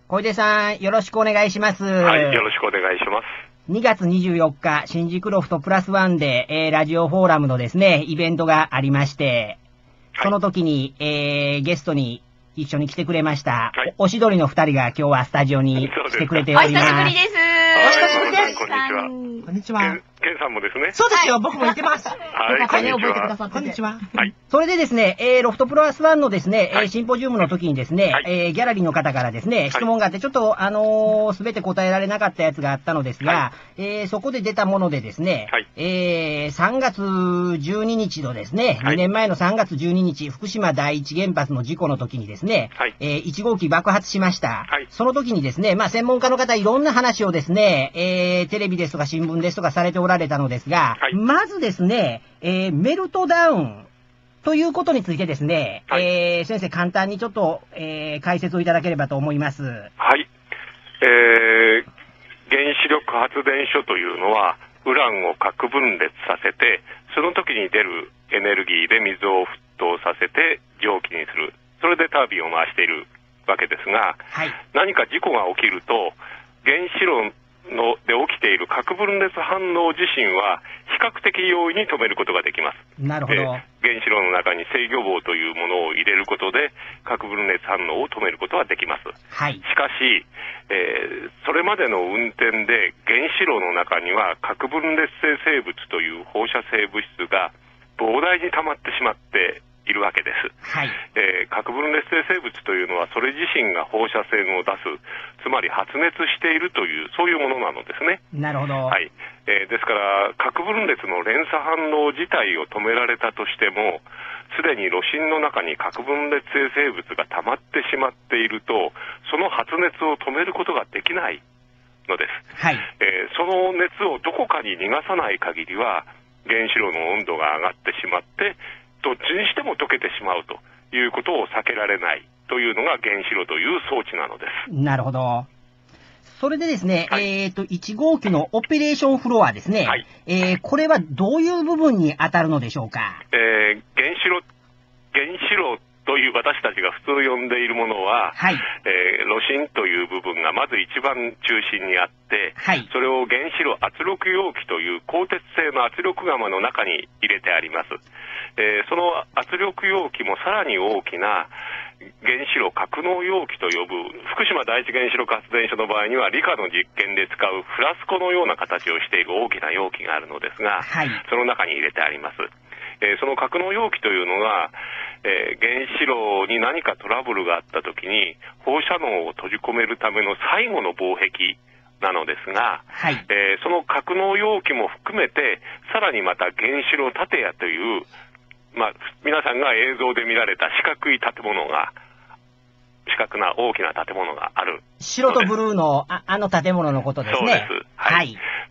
小出さん、よろしくお願いします。 はい、よろしくお願いします。 2月24日、新宿ロフトプラスワンで、ラジオフォーラムのですね、イベントがありまして、はい、その時に、ゲストに一緒に来てくれました、はい、おしどりの2人が今日はスタジオに来てくれております。 お久しぶりです。 お久しぶりです。 こんにちは。 こんにちは。 ケンさんもですね。 そうですよ、僕もいてます。 はい、 覚えてくださって。こんにちは。 はい。 それでですね、ロフトプラスワンのですね、シンポジウムの時にですね、ギャラリーの方からですね、質問があって、ちょっと、すべて答えられなかったやつがあったのですが、そこで出たものでですね、3月12日のですね、2年前の3月12日、福島第一原発の事故の時にですね、1号機爆発しました。その時にですね、まあ、専門家の方いろんな話をですね、テレビですとか新聞ですとかされておられたのですが、まずですね、メルトダウンということについてですね、先生簡単にちょっと、解説をいただければと思います。 はい。原子力発電所というのは、ウランを核分裂させて、その時に出るエネルギーで水を沸騰させて蒸気にする。それでタービンを回しているわけですが、何か事故が起きると、原子炉で起きている核分裂反応自身は比較的容易に止めることができます。 なるほど。 原子炉の中に制御棒というものを入れることで核分裂反応を止めることができます。しかし、それまでの運転で原子炉の中には核分裂性生物という放射性物質が膨大に溜まってしまっているわけです。核分裂性生物というのはそれ自身が放射線を出す、つまり発熱しているというそういうものなのですね。 なるほど。 ですから核分裂の連鎖反応自体を止められたとしても、すでに炉心の中に核分裂性生物が溜まってしまっていると、その発熱を止めることができないのです。その熱をどこかに逃がさない限りは原子炉の温度が上がってしまって、どっちにしても溶けてしまうということを避けられないというのが原子炉という装置なのです。 なるほど。それでですね、1号機のオペレーションフロアですね。これはどういう部分に当たるのでしょうか。 原子炉という私たちが普通呼んでいるものは、炉心という部分がまず一番中心にあって、それを原子炉圧力容器という鋼鉄製の圧力釜の中に入れてあります。その圧力容器もさらに大きな原子炉格納容器と呼ぶ、福島第一原子力発電所の場合には理科の実験で使うフラスコのような形をしている大きな容器があるのですが、その中に入れてあります。その格納容器というのが、原子炉に何かトラブルがあったときに放射能を閉じ込めるための最後の防壁なのですが、その格納容器も含めてさらにまた原子炉建屋という、皆さんが映像で見られた四角な大きな建物がある。 白とブルーのあの建物のことですね。 そうです。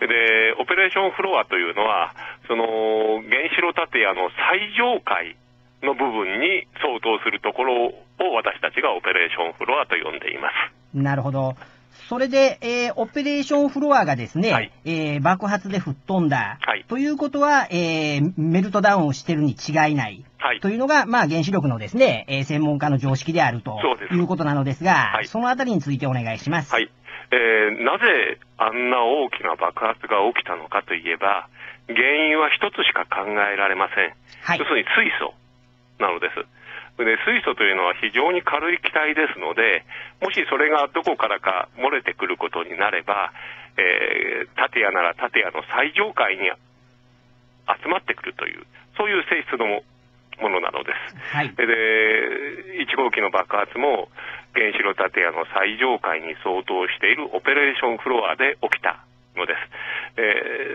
で、オペレーションフロアというのは、その原子炉建屋の最上階の部分に相当するところを私たちがオペレーションフロアと呼んでいます。 なるほど。それで、オペレーションフロアがですね、爆発で吹っ飛んだ、ということは、メルトダウンをしてるに違いない、というのが、原子力のですね、専門家の常識であるということなのですが、そのあたりについてお願いします。 なぜあんな大きな爆発が起きたのかといえば、原因は一つしか考えられません。要するに水素なのです。で、水素というのは非常に軽い気体ですので、もしそれがどこからか漏れてくることになれば、建屋なら建屋の最上階に集まってくるという、そういう性質のものなのです。で、1号機の爆発も原子炉建屋の最上階に相当しているオペレーションフロアで起きたのです。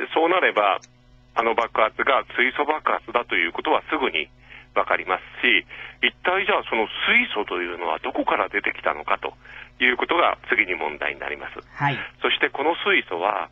そうなれば、あの爆発が水素爆発だということはすぐにわかりますし、一体じゃあその水素というのはどこから出てきたのかということが次に問題になります。そしてこの水素は、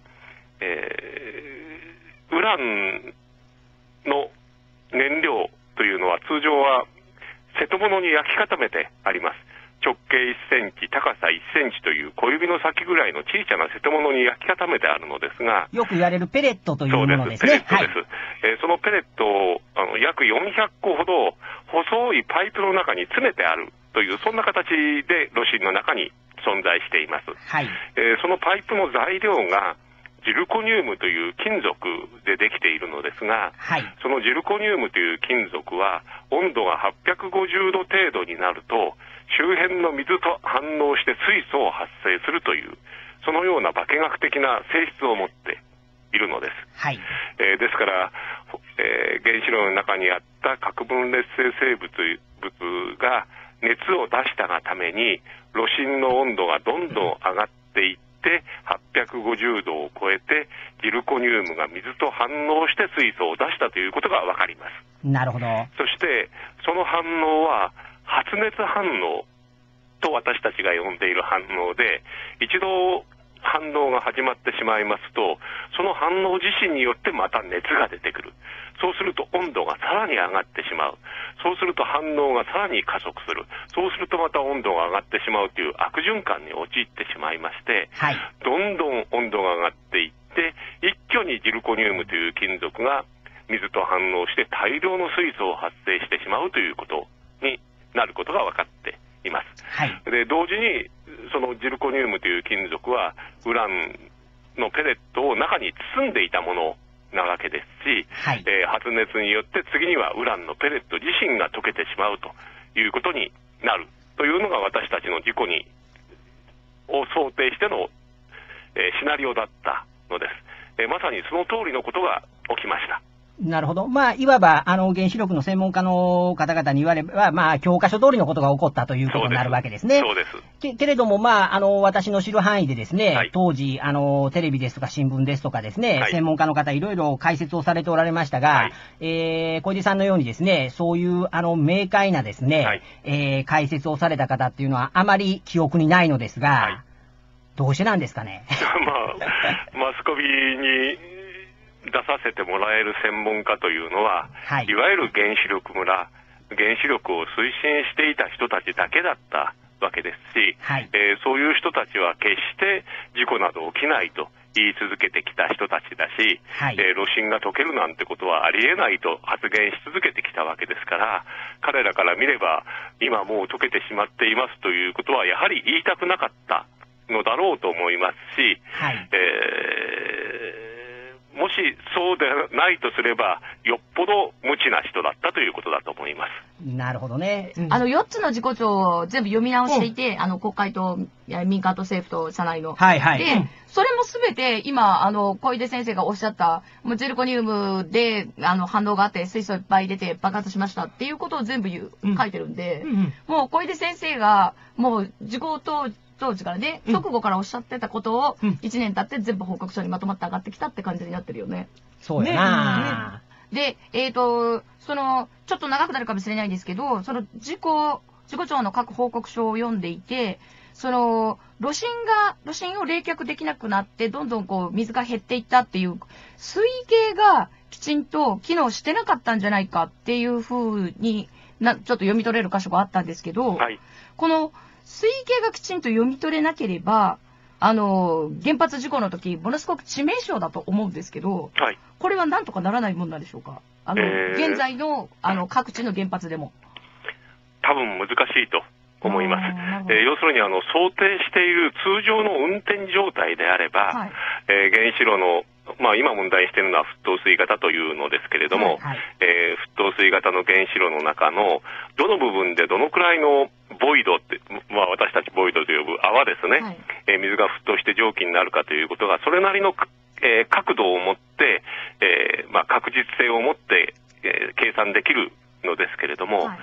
ウランの燃料というのは通常は瀬戸物に焼き固めてあります。直径1センチ、高さ1センチという小指の先ぐらいの小さな瀬戸物に焼き固めてあるのですが、 よく言われるペレットというものですね。 ペレットです。そのペレットを約400個ほど細いパイプの中に詰めてあるという、そんな形で炉心の中に存在しています。 はい。 そのパイプの材料が、ジルコニウムという金属でできているのですが、 はい、 そのジルコニウムという金属は、温度が850度程度になると、周辺の水と反応して水素を発生するという、そのような化学的な性質を持っているのです。 はい。 ですから、原子炉の中にあった核分裂性生物が熱を出したがために、炉心の温度がどんどん上がっていって、850度を超えて、ジルコニウムが水と反応して水素を出したということがわかります。 なるほど。 そして、その反応は、発熱反応と私たちが呼んでいる反応で、一度反応が始まってしまいますと、その反応自身によってまた熱が出てくる。そうすると温度がさらに上がってしまう。そうすると反応がさらに加速する。そうするとまた温度が上がってしまうという悪循環に陥ってしまいまして、 はい、 どんどん温度が上がっていって、一挙にジルコニウムという金属が水と反応して大量の水素を発生してしまうということになることが分かっています。 はい、 で、同時にそのジルコニウムという金属はウランのペレットを中に包んでいたものなわけですし、 はい、 発熱によって次にはウランのペレット自身が溶けてしまうということになるというのが私たちの事故を想定しての、シナリオだったのです。まさにその通りのことが起きました。 なるほど。まあ、いわば、原子力の専門家の方々に言われば、まあ、教科書通りのことが起こったということになるわけですね。 そうです。 けれども、まあ、私の知る範囲でですね、 はい、 当時、テレビですとか新聞ですとかですね、 はい、 専門家の方いろいろ解説をされておられましたが、はい、小出さんのようにですね、そういう、明快なですね、はい、解説をされた方っていうのはあまり記憶にないのですが、はい、どうしてなんですかね。 まあ、マスコミに、出させてもらえる専門家というのは、はい、いわゆる原子力村、原子力を推進していた人たちだけだったわけですし、はい、そういう人たちは決して事故など起きないと言い続けてきた人たちだし、はい、炉心が溶けるなんてことはありえないと発言し続けてきたわけですから、彼らから見れば今もう溶けてしまっていますということはやはり言いたくなかったのだろうと思いますし、はい、もしそうでないとすれば、よっぽど無知な人だったということだと思います。 なるほどね。 4つの事故調を全部読み直していて、国会と民間と政府と社内の。 はいはい。 で、それもすべて今、小出先生がおっしゃった、もうジルコニウムで、反応があって水素いっぱい出て爆発しましたっていうことを全部書いてるんで、もう小出先生が、もう事故当時からね、直後からおっしゃってたことを、1年経って全部報告書にまとまって上がってきたって感じになってるよね。 そうやな、 で、ちょっと長くなるかもしれないんですけど、その事故調の各報告書を読んでいて、炉心を冷却できなくなって、どんどんこう、水が減っていったっていう、水系がきちんと機能してなかったんじゃないかっていう風にちょっと読み取れる箇所があったんですけど、はい、この、水系がきちんと読み取れなければ、原発事故の時、ものすごく致命傷だと思うんですけど、はい、これはなんとかならないもんなんでしょうか。現在の、各地の原発でも。 多分難しいと思います。要するに、想定している通常の運転状態であれば、はい、原子炉の、まあ、今問題しているのは沸騰水型というのですけれども、はいはい、沸騰水型の原子炉の中の、どの部分でどのくらいのボイドって、まあ、私たちボイドと呼ぶ泡ですね、はい、水が沸騰して蒸気になるかということが、それなりの、角度を持って、まあ、確実性を持って、計算できるのですけれども、はい、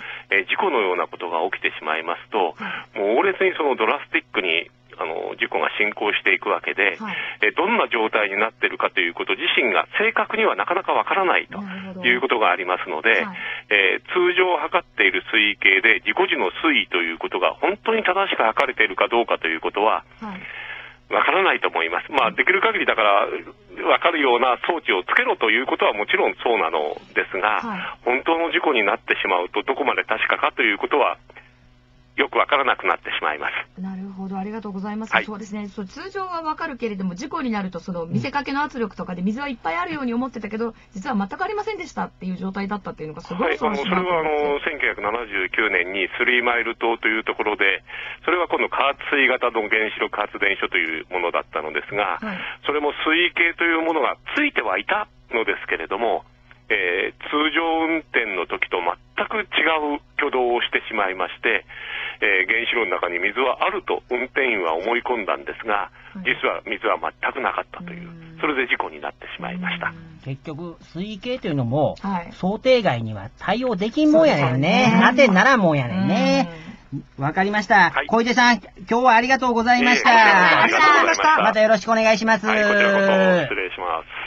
事故のようなことが起きてしまいますと、はい、もう猛烈にそのドラスティックに事故が進行していくわけで、はい、どんな状態になっているかということ自身が正確にはなかなかわからないということがありますので、はい、通常測っている水位計で事故時の水位ということが本当に正しく測れているかどうかということは、わからないと思います。まあ、できる限りだから、わかるような装置をつけろということはもちろんそうなのですが、はい、本当の事故になってしまうとどこまで確かかということは、 よくわからなくなってしまいます。 なるほど、ありがとうございます。 はい、 そうですね。通常はわかるけれども、事故になると、見せかけの圧力とかで水はいっぱいあるように思ってたけど、実は全くありませんでしたっていう状態だったっていうのがすごい恐ろしいなと思って。 それは1979年にスリーマイル島というところで、それは今度加圧水型の原子力発電所というものだったのですが、はい、それも水系というものがついてはいたのですけれども、通常運転の時と全く違う挙動をしてしまいまして、原子炉の中に水はあると運転員は思い込んだんですが、実は水は全くなかったという、それで事故になってしまいました。 結局、水系というのも、想定外には対応できんもんやねんね。当てにならんもんやねんね。わかりました。小出さん、今日はありがとうございました。 ありがとうございました。 またよろしくお願いします。 はい、こちらこそ失礼します。